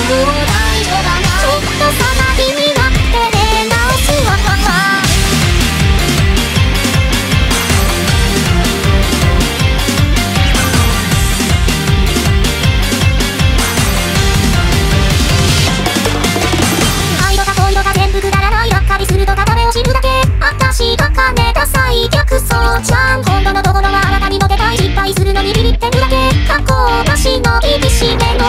大丈夫だな。ちょっと騒ぎになって出直すわ。全部くだらないばっかりすると片目を知るだけ。あたしが金ダサい逆走じゃん。今度のところはあなたにモテたい。失敗するのにビビってるだけ。加工なしの厳しめの